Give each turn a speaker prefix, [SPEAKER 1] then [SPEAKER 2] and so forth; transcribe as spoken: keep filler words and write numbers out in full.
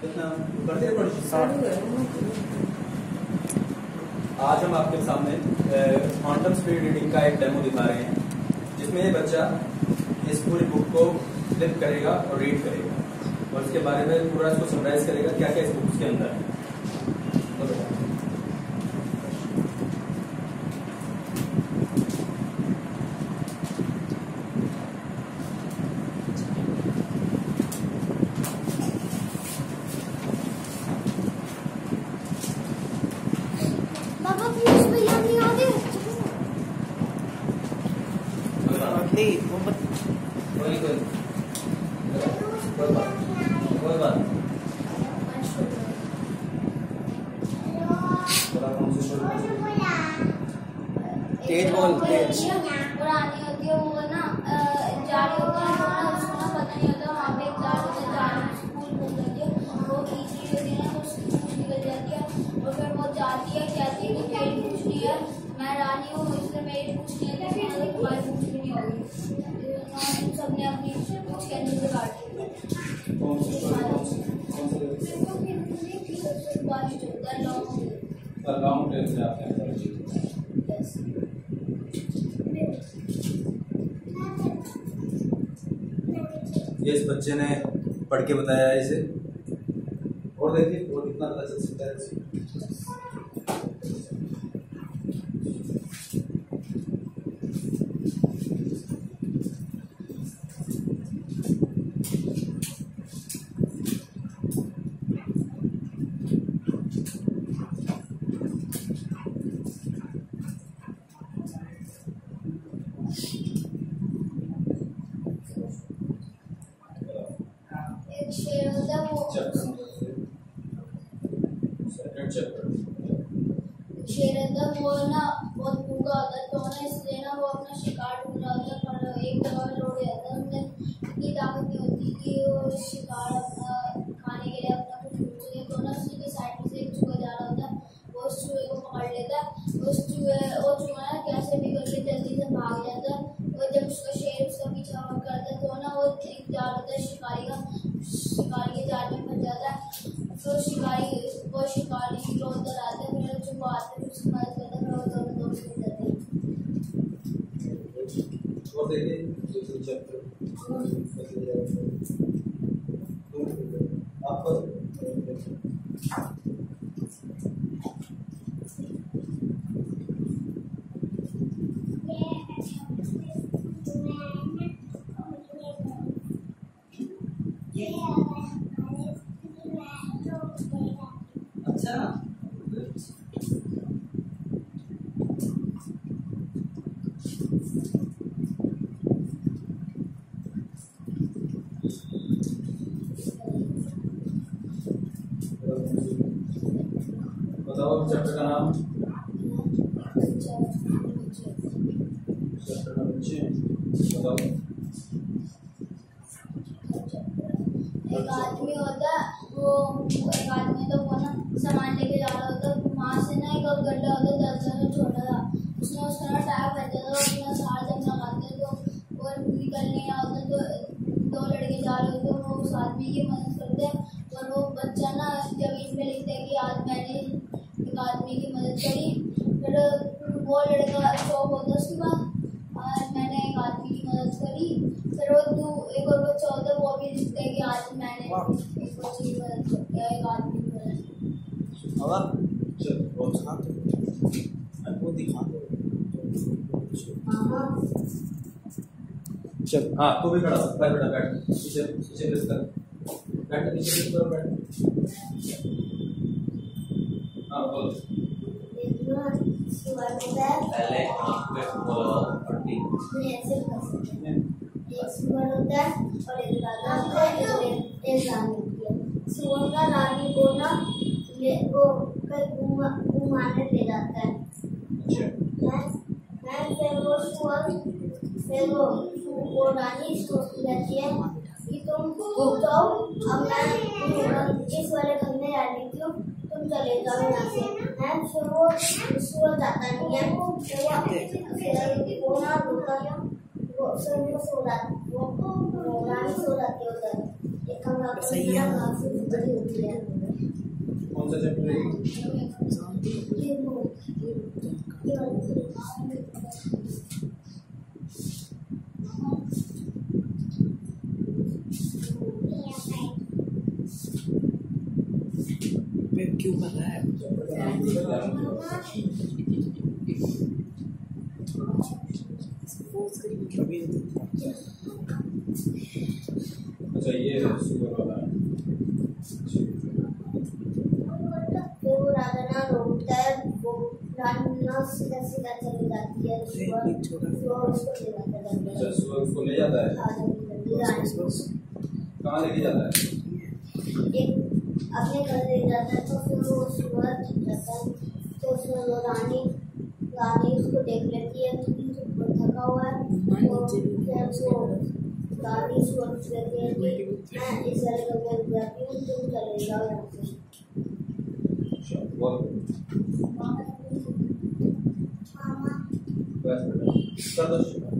[SPEAKER 1] आज हम आपके सामने क्वांटम स्पीड रीडिंग का एक डेमो दिखा रहे हैं, जिसमें ये बच्चा इस पूरी बुक को फ्लिप करेगा और रीड करेगा और इसके बारे में पूरा इसको समराइज करेगा क्या क्या इस बुक के अंदर है।
[SPEAKER 2] नहीं वो बत...
[SPEAKER 1] कोई कोई कोई बात कोई बात
[SPEAKER 2] तेज बोल तेज
[SPEAKER 3] पुरानी होती है वो ना जाली होती है ना उसको ना पता नहीं होता वहाँ पे एक जाल होता है जाल स्कूल घूम जाती है वो खींचनी होती है ना तो उसकी निकल जाती है और फिर वो जाती है कहती है कि मेरी पूछनी है मैं रानी हूँ इसलिए मेरी पूछनी है तो तुम्हारी पूछ भी नहीं होगी सबने अपनी पूछ के अंदर से काट दी। बारिश होता है
[SPEAKER 1] लॉन्ग ट्रेन से आते हैं। ये इस बच्चे ने पढ़ के बताया है इसे, और देखिए और कितना पता चल सकता है।
[SPEAKER 3] शेर होता है वो शेर होता है वो ना बहुत भूखा होता है तो ना इसलिए ना वो अपना शिकार ढूंढ रहा होता है पर एक जगह लोड जाता है उसमें इतनी ताकत नहीं होती कि वो शिकार अपना खाने के लिए अपना कुछ ढूंढ सके तो ना उसके साइड में से एक चूहा जा रहा होता है वो उस चूहे को पकड़ लेता है उस चूहे वो चूहा ना कैसे भी करके जल्दी से भाग जाता है और जब उसका शेर उसका पीछा करता है तो ना वो एक जाल होता है शिकारी का शिकारी के जाल में फंस जाता है तो शिकारी वो शिकारी जो उधर आते हैं फिर चुप आते हैं उसकी मदद करते हैं फिर दोनों दोस्त मिल जाते हैं।
[SPEAKER 1] और देखिए चैप्टर आपको अच्छा बताओ चैप्टर का नाम। चैप्टर का बच्चे बताओ।
[SPEAKER 3] एक आदमी होता है वो एक आदमी तो वो ना सामान लेके जा रहा होता है वहाँ से ना एक गड्ढा होता है दस जगह छोटा था उसमें उसका ना टायर फट जाता है और अपना सार जब लगाते तो वो निकलने होता तो दो लड़के जा रहे होते वो उस आदमी की मदद करते हैं और वो बच्चा ना जमीन पे लिखता है कि आज मैंने एक आदमी की मदद करी फिर वो लड़का शौक होता है उसके बाद आज मैंने एक आदमी की मदद करी फिर वो तू एक और बच्चा होता है वो भी लिखता है कि आज मैंने एक बच्चे की मदद करी एक आदमी की मदद
[SPEAKER 2] और चल वो दिखा दो वो दिखा दो
[SPEAKER 1] चल हाँ तू भी खड़ा बैठ बेटा बैठ पीछे पीछे प्रेस कर बैठ पीछे प्रेस करो बैठ हाँ बोलो पहले एक पे बोलो पट्टी
[SPEAKER 3] ऐसे कर सकते हैं एक सुअर होता है और एक राजा होता है एक एक रानी होती है। सुअर का रानी को ना ले वो कहीं घुमा घुमाने ले जाता है।
[SPEAKER 1] अच्छा
[SPEAKER 3] मैं मैं फिर वो सुअर फिर वो वो रानी सोचती रहती है कि तुम घूम जाओ अब मैं इस वाले घर में आ रही हूँ तुम चले जाओ यहाँ से। मैं फिर वो सुअर जाता नहीं है वो ना रुका वो फिर वो सो जाती वो रानी सो जाती है उधर एक कमरा
[SPEAKER 2] सही
[SPEAKER 3] बेटा काफी बड़ी होती है।
[SPEAKER 1] कौन सा चैप्टर है?
[SPEAKER 3] ये वो ये
[SPEAKER 2] क्यों कर रहा है?
[SPEAKER 1] अच्छा ये सुगर वाला है।
[SPEAKER 3] वो राजा ना रोकता है, वो रानी ना सीधा सीधा चली जाती है, सुबह सुबह उसको ले जाता है।
[SPEAKER 1] अच्छा सुगर उसको ले जाता है। कहाँ लेके जाता है?
[SPEAKER 3] एक अपने घर ले जाता है, तो फिर वो सुबह जाता है, तो उसमें वो रानी रानी उसको देख लेती है कि वो थका हुआ है, तो फिर वो रानी उसको कहती है कि मैं इस जगह पे जाती हूँ, तुम चले जाओ यहाँ से।
[SPEAKER 1] बहुत बस बेटा कर दो।